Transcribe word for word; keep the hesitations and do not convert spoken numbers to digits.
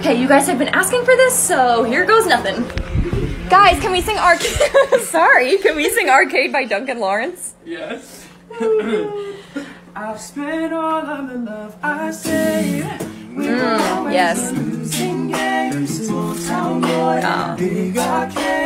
Okay, you guys have been asking for this, so here goes nothing. Guys, can we sing Arcade? Sorry, can we sing Arcade by Duncan Lawrence? Yes. I've spent all of the love I saved. Mm, yes. Losing games, small town boy, Oh. big arcade.